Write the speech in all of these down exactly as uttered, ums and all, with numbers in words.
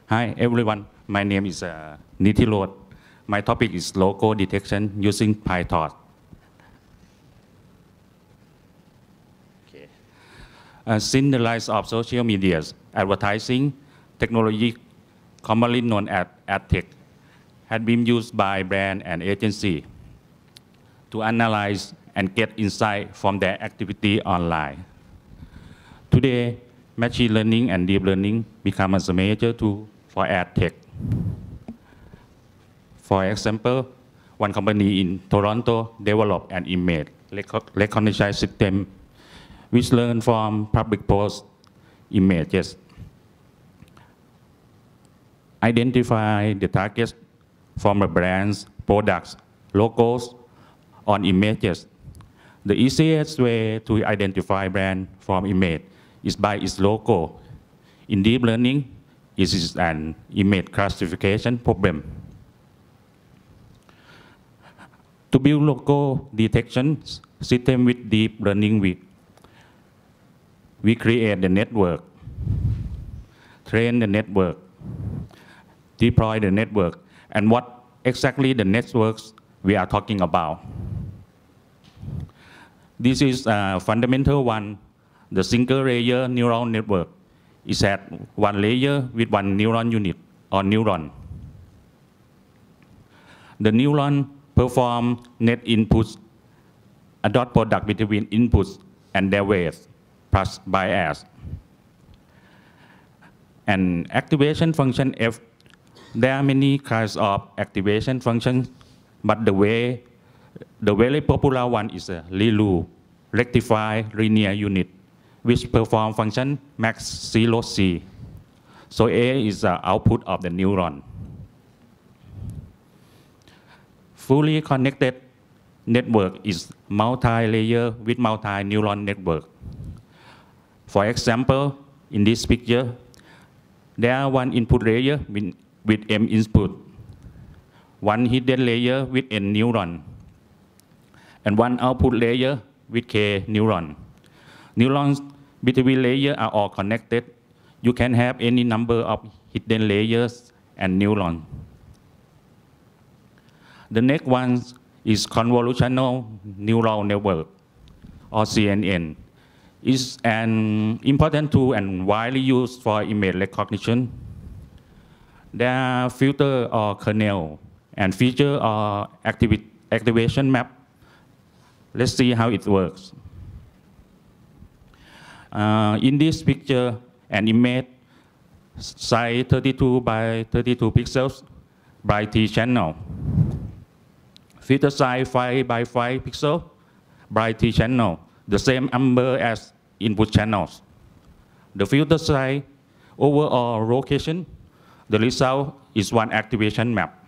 Hi everyone, my name is uh, Nithiroj. My topic is logo detection using PyTorch. Okay. Uh, since the rise of social media, advertising technology, commonly known as ad tech, had been used by brand and agency to analyze and get insight from their activity online. Today, machine learning and deep learning become a major tool for ad tech. For example, one company in Toronto developed an image recognition system which learns from public post images, identify the targets from the brands, products, logos on images. The easiest way to identify brand from image is by its logo. In deep learning, it is an image classification problem. To build logo detection system with deep learning, we, we create the network, train the network, deploy the network, and what exactly the networks we are talking about. This is a fundamental one. The single layer neural network is at one layer with one neuron unit or neuron. The neuron perform net inputs, a dot product between inputs and their weights plus bias. And activation function F, there are many kinds of activation functions, but the way, the very popular one is a R L U, rectified linear unit, which perform function max zero C. So A is the output of the neuron. Fully connected network is multi-layer with multi-neuron network. For example, in this picture, there are one input layer with, with M input, one hidden layer with N neuron, and one output layer with K neuron. Neurons between layers are all connected. You can have any number of hidden layers and neurons. The next one is Convolutional Neural Network, or C N N. It's an important tool and widely used for image recognition. There are filter or kernel and feature or activi activation map. Let's see how it works. Uh, in this picture, an image size thirty-two by thirty-two pixels by T channel. Filter size five by five pixels by T channel, the same number as input channels. The filter size overall location, the result is one activation map.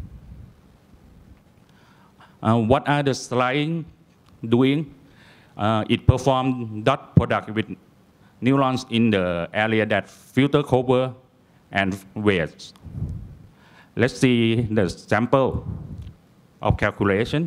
Uh, what are the sliding doing? Uh, it performs dot product with neurons in the area that filter cover and weights. Let's see the sample of calculation.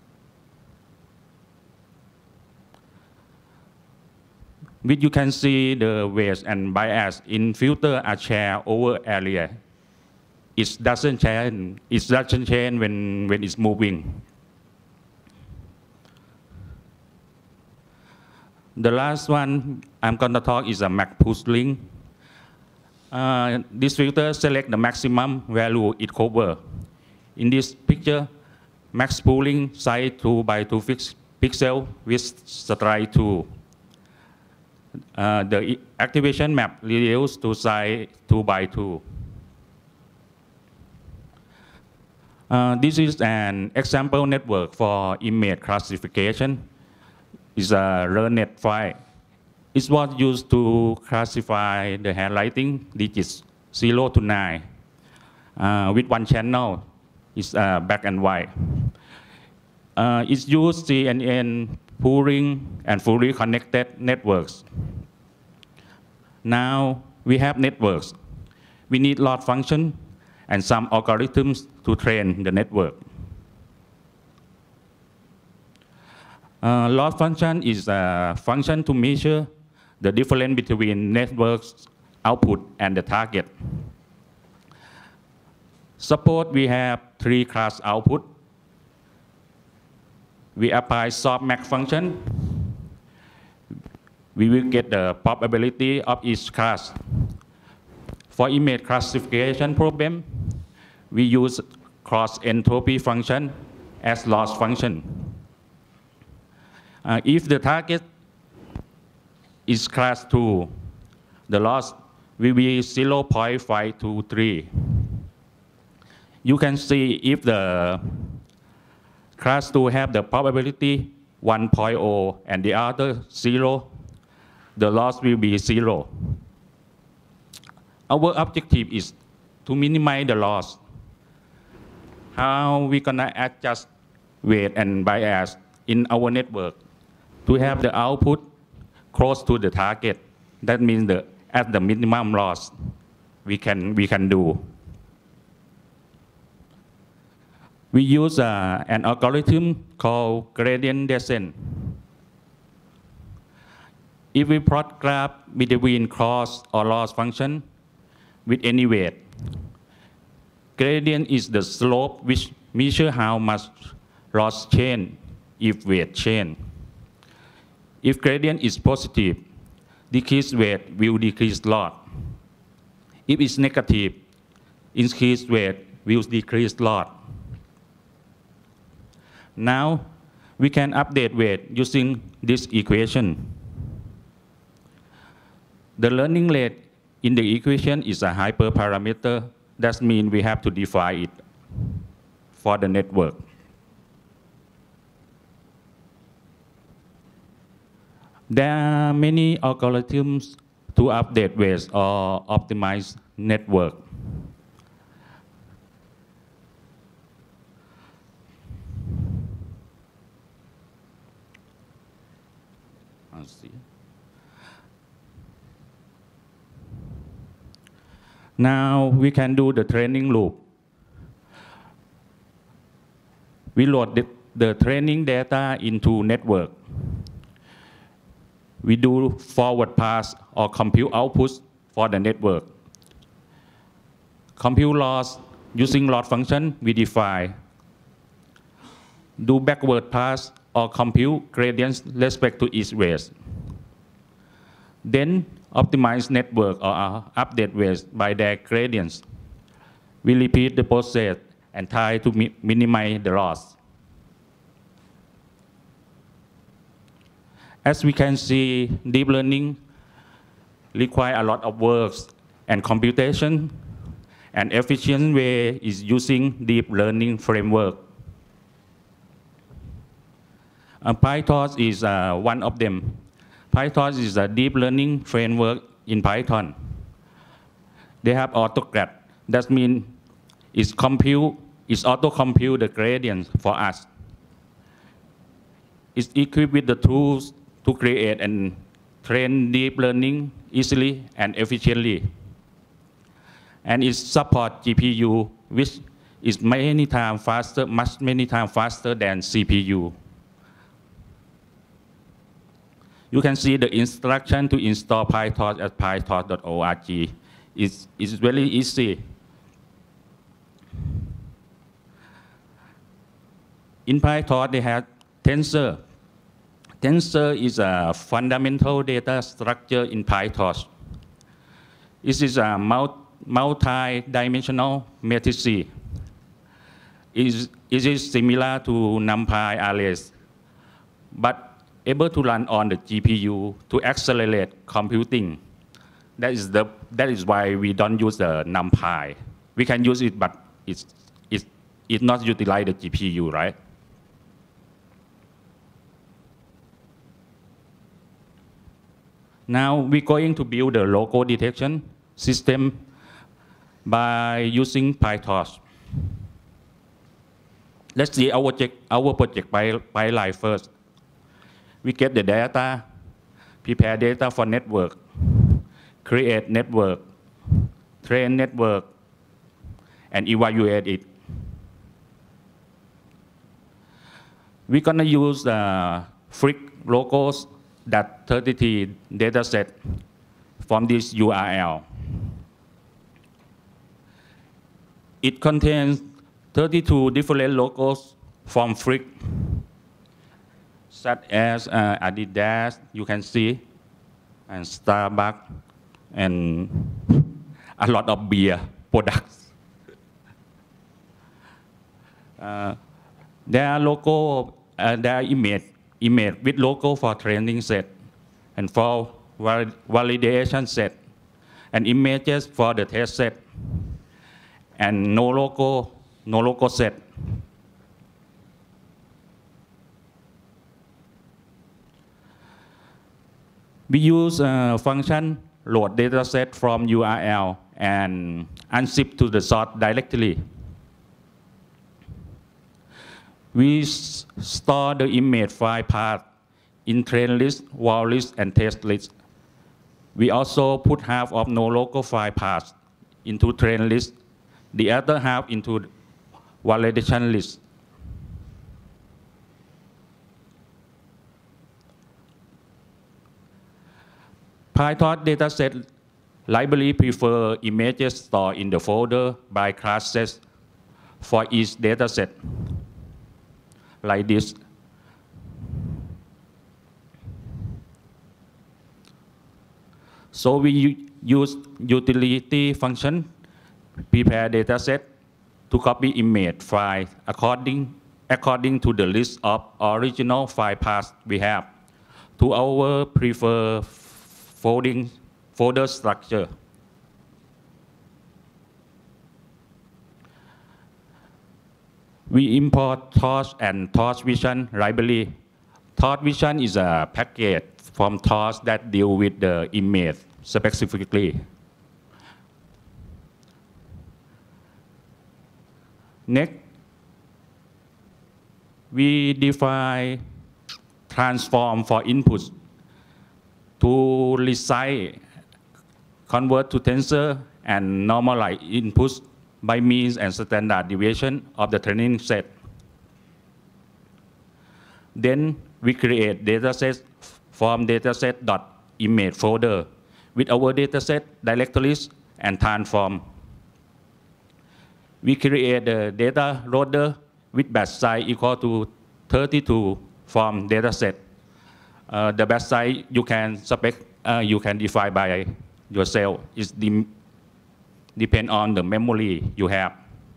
Which you can see the weights and bias in filter are shared over area. It doesn't change. It doesn't change when when it's moving. The last one I'm going to talk is a max pooling. Uh, this filter select the maximum value it cover. In this picture, max pooling size two by two pixel with strike two. Uh, the activation map reduced to size two by two. Uh, this is an example network for image classification. It's a LearnNet file. It's what used to classify the handwriting digits zero to nine uh, with one channel. It's uh, black and white. Uh, it's used C N N pooling and fully connected networks. Now we have networks. We need loss function and some algorithms to train the network. Uh, loss function is a function to measure the difference between network's output and the target. Suppose we have three class output. We apply softmax function. We will get the probability of each class. For image classification problem, we use cross entropy function as loss function. Uh, if the target is class two, the loss will be zero point five two three. You can see if the class two have the probability one point zero and the other zero, the loss will be zero. Our objective is to minimize the loss. How we gonna adjust weight and bias in our network to have the output close to the target? That means the at the minimum loss we can we can do. We use uh, an algorithm called gradient descent. If we plot graph between cross or loss function with any weight, gradient is the slope which measures how much loss change if weight change. If gradient is positive, decreased weight will decrease loss. If it's negative, increased weight will decrease loss. Now, we can update weight using this equation. The learning rate in the equation is a hyperparameter. That means we have to define it for the network. There are many algorithms to update weights or optimize network. Let's see. Now we can do the training loop. We load the, the training data into network. We do forward pass or compute outputs for the network. Compute loss using loss function we define. Do backward pass or compute gradients respect to each weight. Then optimize network or uh, update weights by their gradients. We repeat the process and try to mi minimize the loss. As we can see, deep learning requires a lot of work and computation, and efficient way is using deep learning framework. Uh, PyTorch is uh, one of them. PyTorch is a deep learning framework in Python. They have autograd. That means it's compute, it's auto-compute the gradients for us. It's equipped with the tools to create and train deep learning easily and efficiently. And it supports G P U, which is many times faster, much many times faster than C P U. You can see the instruction to install PyTorch at pytorch dot org. It's, it's very easy. In PyTorch, they have tensor. Tensor is a fundamental data structure in PyTorch. This is a multi-dimensional matrix. It is, it is similar to NumPy arrays, but able to run on the G P U to accelerate computing. That is, the, that is why we don't use the NumPy. We can use it, but it's, it's, it's not utilize the G P U, right? Now we're going to build a local detection system by using PyTorch. Let's see our project, our project by, by line first. We get the data, prepare data for network, create network, train network, and evaluate it. We're gonna use the Frick locals that thirty-three dataset from this U R L. it contains thirty-two different logos from Frick, such as uh, Adidas, you can see, and Starbucks, and a lot of beer products. Uh, there are logo, uh, there are image, image with logo for training set, and for val validation set, and images for the test set, and no logo, no logo set. We use a function load dataset from U R L and unzip to the source directly. We store the image file path in train list, wall list, and test list. We also put half of no logo file paths into train list, the other half into validation list. PyTorch dataset library prefer images stored in the folder by classes for each dataset, like this. So we use utility function, prepare dataset, to copy image file according, according to the list of original file paths we have to our preferred folding, folder structure. We import Torch and Torch Vision library. Torch Vision is a package from Torch that deal with the image specifically. Next, we define transform for inputs to resize, convert to tensor, and normalize inputs by means and standard deviation of the training set. Then we create datasets from dataset.image folder with our dataset directories and transform. We create a data loader with batch size equal to thirty-two from dataset. Uh, the batch size you can spec, uh, you can define by yourself. It de depend on the memory you have.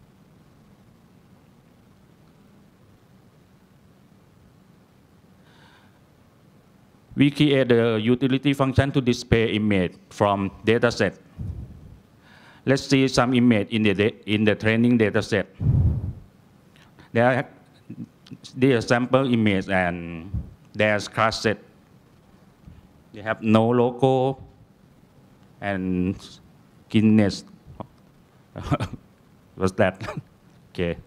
We create a utility function to display image from dataset. Let's see some image in the, in the training dataset. There are the sample image and there's class set. They have no logo and Guinness. What's that? Okay.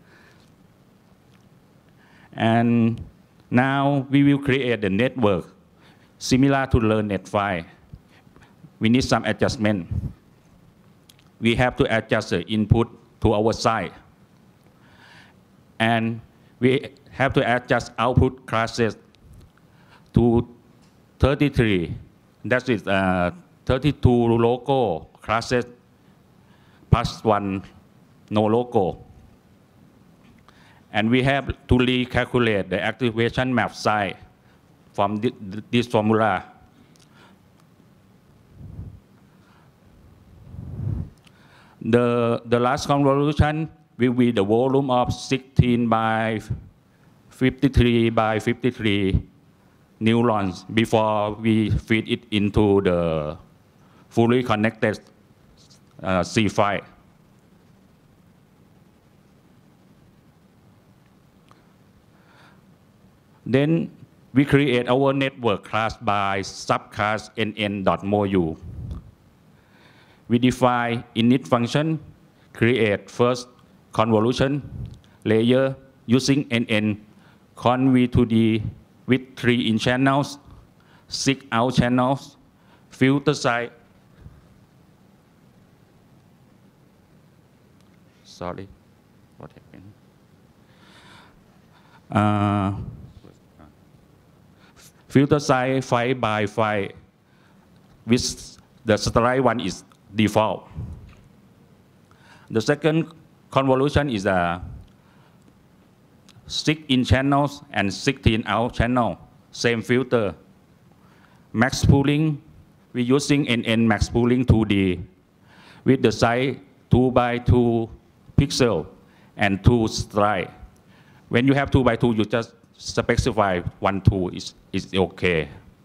And now we will create a network similar to LearnNet file. We need some adjustment. We have to adjust the input to our side. And we have to adjust output classes to thirty-three. That is uh, thirty-two logo classes plus one no logo. And we have to recalculate the activation map size from this formula. The, the last convolution will be the volume of sixteen by fifty-three by fifty-three neurons before we feed it into the fully connected uh, C file. Then we create our network class by subclass nn.molu. We define init function, create first convolution layer using nn conv to d with three in channels, six out channels, filter size. Sorry, what happened? Uh, filter size five by five, with the strike one is default. The second convolution is a six in channels and sixteen out channel, same filter. Max pooling, we're using N N max pooling two D with the size two by two pixel and two stride. When you have two by two, you just specify one, two is, is okay.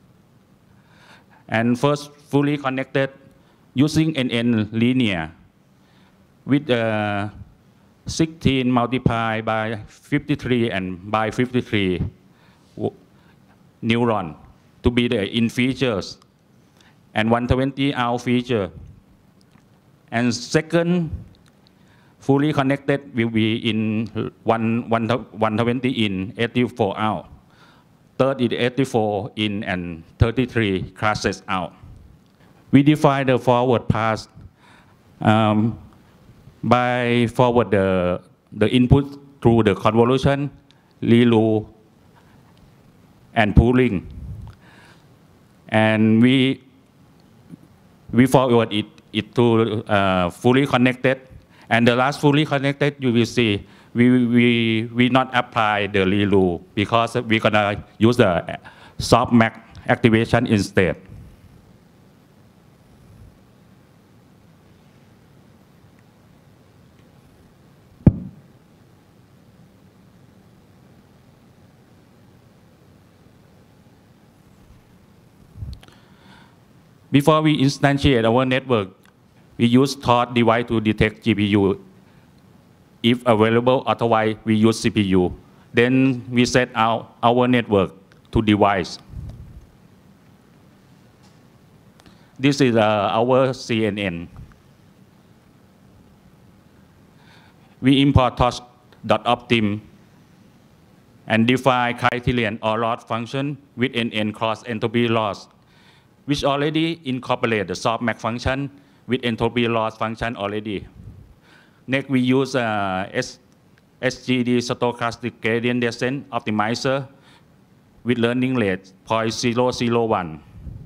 And first, fully connected using N N linear with uh, sixteen multiplied by fifty-three and by fifty-three neuron to be the in features and one hundred twenty out feature. And second, fully connected will be in one, one, one hundred twenty in, eighty-four out. Third is eighty-four in and thirty-three classes out. We define the forward pass um, by forward the, the input through the convolution, ReLU, and pooling. And we, we forward it, it to uh, fully connected. And the last fully connected, you will see, we, we, we not apply the ReLU because we're gonna use the softmax activation instead. Before we instantiate our network, we use Torch device to detect G P U. If available, otherwise we use C P U. Then we set out our network to device. This is uh, our C N N. We import torch.optim and define criterion or loss function with N N cross entropy loss, which already incorporate the softmax function with entropy loss function already. Next, we use uh, S G D stochastic gradient descent optimizer with learning rate zero point zero zero one.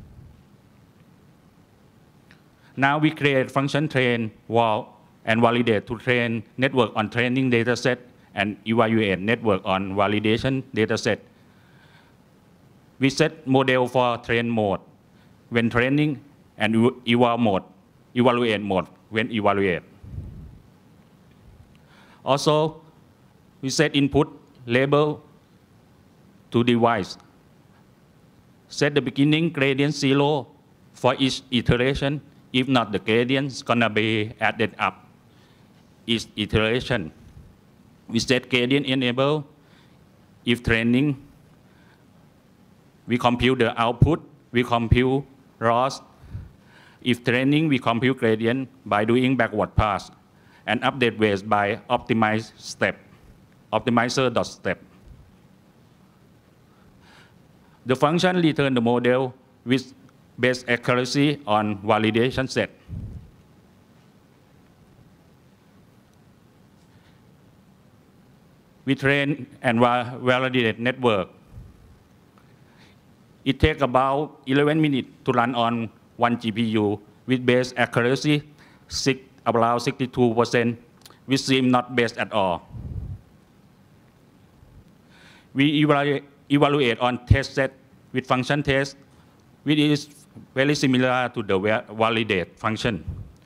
Now we create function train, wall, and validate to train network on training dataset and evaluate network on validation dataset. We set model for train mode when training and eval mode, evaluate mode when evaluate. Also, we set input label to device. Set the beginning gradient zero for each iteration. If not, the gradient is gonna be added up each iteration. We set gradient enable. If training, we compute the output, we compute loss. If training, we compute gradient by doing backward pass and update weights by optimize step, optimizer.step. The function return the model with best accuracy on validation set. We train and validate network. It takes about eleven minutes to run on one G P U with base accuracy six, about sixty-two percent, which seem not best at all. We evaluate, evaluate on test set with function test, which is very similar to the validate function.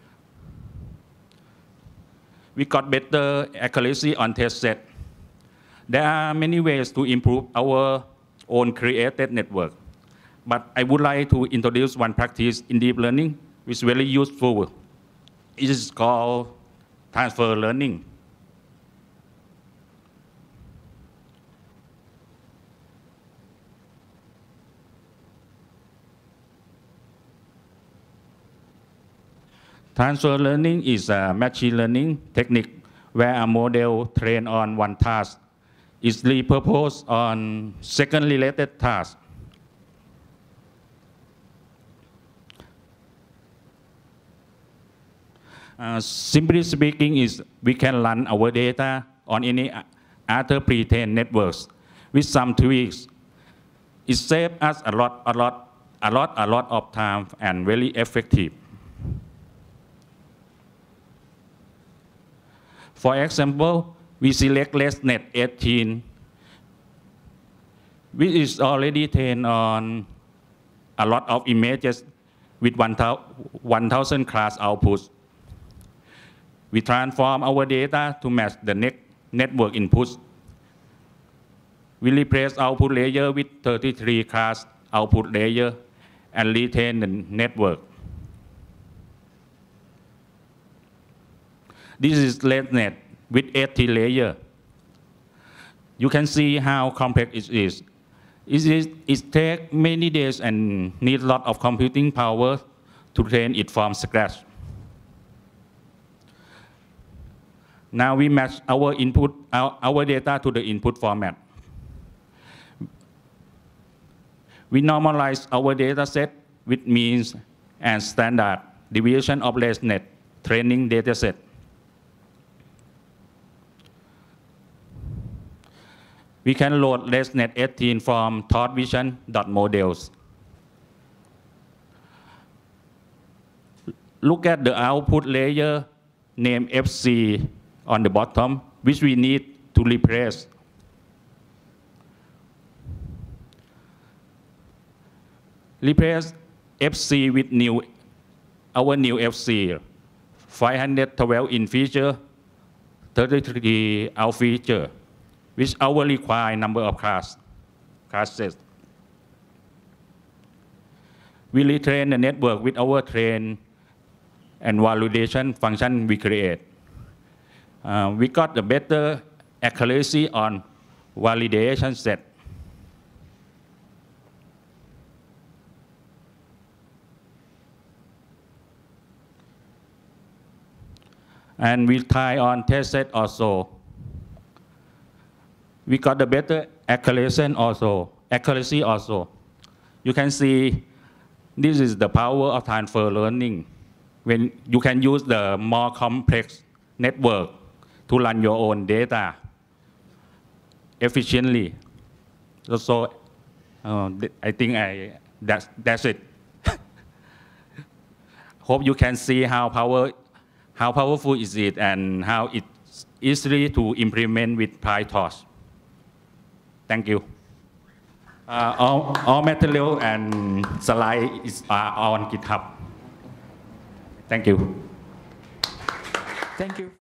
We got better accuracy on test set. There are many ways to improve our own created network, but I would like to introduce one practice in deep learning which is very useful. It is called transfer learning. Transfer learning is a machine learning technique where a model trained on one task is repurposed on second related task. Uh, simply speaking, is we can run our data on any other pre-trained networks with some tweaks. It saves us a lot, a lot, a lot, a lot of time and very effective. For example, we select LessNet eighteen, which is already trained on a lot of images with one thousand class outputs. We transform our data to match the net network inputs. We replace output layer with thirty-three class output layer and retain the network. This is LessNet with eighty layers. You can see how complex it is. It, is, it takes many days and needs a lot of computing power to train it from scratch. Now we match our input, our, our data to the input format. We normalize our data set with means and standard deviation of LessNet training data set. We can load LessNet eighteen from thought vision dot models. Look at the output layer named F C on the bottom, which we need to replace. Replace F C with new, our new F C, five hundred twelve in feature, thirty-three out feature, which our required number of class, classes. We retrain the network with our train and validation function we create. Uh, we got a better accuracy on validation set. And we tie on test set also. We got a better accuracy also. Accuracy also. You can see this is the power of transfer learning. When you can use the more complex network to run your own data efficiently. So uh, I think I, that's, that's it. Hope you can see how, power, how powerful is it and how it's easy to implement with PyTorch. Thank you. Uh, all, all material and slides are on GitHub. Thank you. Thank you.